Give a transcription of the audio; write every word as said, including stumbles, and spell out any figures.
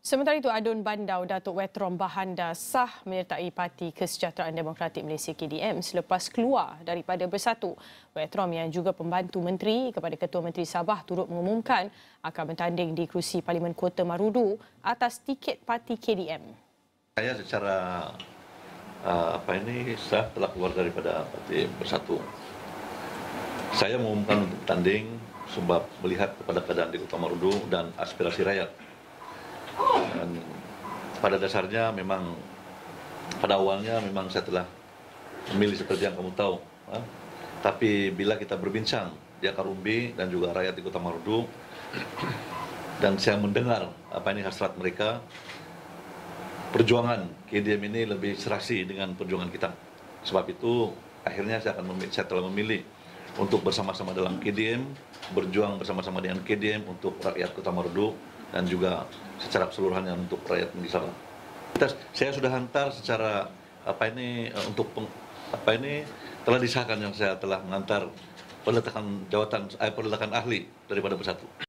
Sementara itu, Adun Bandau Datuk Wetrom Bahanda sah menyertai Parti Kesejahteraan Demokratik Malaysia K D M selepas keluar daripada Bersatu. Wetrom yang juga pembantu menteri kepada Ketua Menteri Sabah turut mengumumkan akan bertanding di kerusi Parlimen Kota Marudu atas tiket Parti K D M. Saya secara uh, apa ini sah telah keluar daripada Parti Bersatu. Saya mengumumkan untuk bertanding sebab melihat kepada keadaan di Kota Marudu dan aspirasi rakyat. Dan pada dasarnya memang pada awalnya memang saya telah memilih seperti yang kamu tahu. Ha? Tapi bila kita berbincang di akar umbi dan juga rakyat di Kota Marudu dan saya mendengar apa ini hasrat mereka, perjuangan K D M ini lebih serasi dengan perjuangan kita. Sebab itu akhirnya saya akan memilih, saya telah memilih untuk bersama-sama dalam K D M, berjuang bersama-sama dengan K D M untuk rakyat Kota Marudu dan juga secara keseluruhannya untuk rakyat di sana. Saya sudah hantar secara apa ini untuk peng, apa ini telah disahkan yang saya telah mengantar peletakan jawatan eh, peletakan ahli daripada Bersatu.